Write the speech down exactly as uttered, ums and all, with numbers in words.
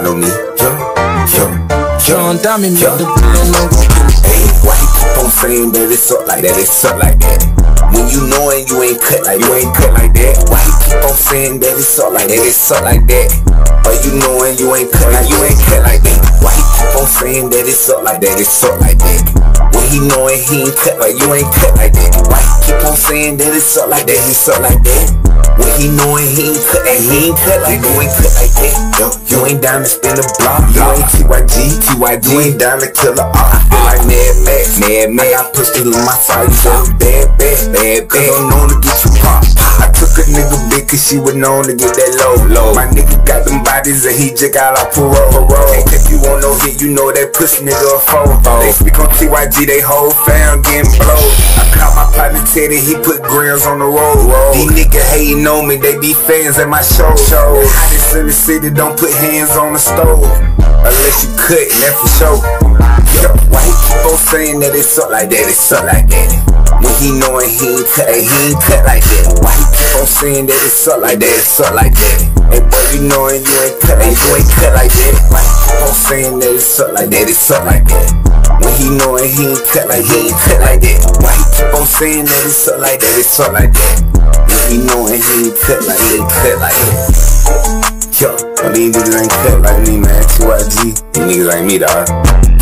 know me. Yo, yo, yo, Diamond, yo. Hey, why you keep on saying that it's up like that? It's up like that. When you knowin' you ain't cut like you ain't cut like that. Why you keep on saying that it's up like that? It's up like that. But you knowin' you ain't cut like you ain't cut like that. Why you keep on saying that it's up like that? It's up like that. When he knowin' he ain't cut like you ain't cut like that. Why you keep on saying that it's up like that? It's up like that. When he knowin' he ain't cut like he ain't cut like you ain't cut like that. Yo, you ain't down to spin the block. You ain't T Y G, T Y G. You ain't down to kill a op. I feel like Mad Max, Mad Max. I pushed it in my side, you said bad, bad, bad, bad. Cause I'm known to get you pop. I took a nigga big cause she was known to get that low, low. My nigga got them bodies and he just got off parole, parole. And if you want no hit, you know that pussy nigga a foe. They speak on T Y G, they whole fam getting blowed. I caught my partner Teddy, he put grams on the road. These niggas hating on me, they be fans at my show. The hottest in the city, don't put hands on the stove unless you cut, and that for sure. Yo, why he keep on saying that it's up like that? It's up like that. When he knowin' he ain't cut, he ain't cut like that. Why he keep on saying that it's up like that? It's up like that. Hey boy, you knowin' you ain't cut, and you ain't cut like that. Why he keep on saying that it's up like that? It's up like that. When he knowin' he ain't cut like he ain't cut like that. Why he keep on saying that it's up like that? It's up like that. When he knowin' he ain't cut like he ain't cut like that. Yo, well, these niggas ain't cut like me, man. T Y G, these niggas ain't me, dawg.